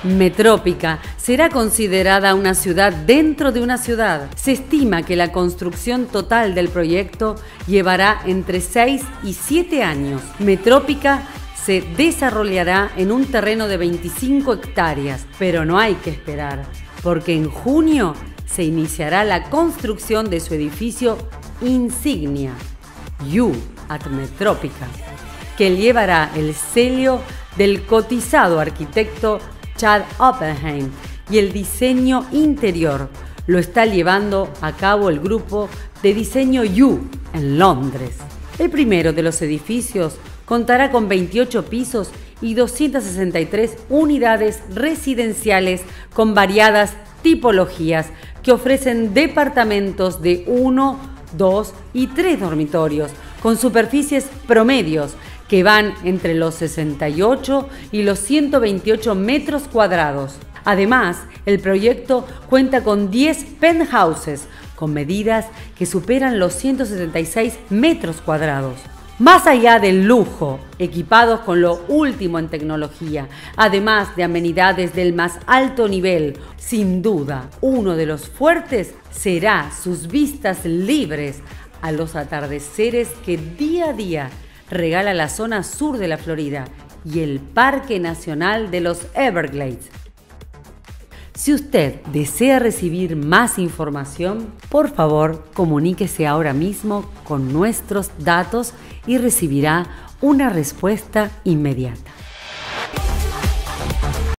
Metrópica será considerada una ciudad dentro de una ciudad. Se estima que la construcción total del proyecto llevará entre 6 y 7 años. Metrópica se desarrollará en un terreno de 25 hectáreas, pero no hay que esperar, porque en junio se iniciará la construcción de su edificio insignia, You at Metrópica, que llevará el sello del cotizado arquitecto Chad Oppenheim, y el diseño interior lo está llevando a cabo el grupo de diseño You en Londres. El primero de los edificios contará con 28 pisos y 263 unidades residenciales con variadas tipologías que ofrecen departamentos de 1, 2 y 3 dormitorios con superficies promedios que van entre los 68 y los 128 metros cuadrados. Además, el proyecto cuenta con 10 penthouses con medidas que superan los 176 metros cuadrados. Más allá del lujo, equipados con lo último en tecnología, además de amenidades del más alto nivel, sin duda, uno de los fuertes será sus vistas libres a los atardeceres que día a día regala la zona sur de la Florida y el Parque Nacional de los Everglades. Si usted desea recibir más información, por favor, comuníquese ahora mismo con nuestros datos y recibirá una respuesta inmediata.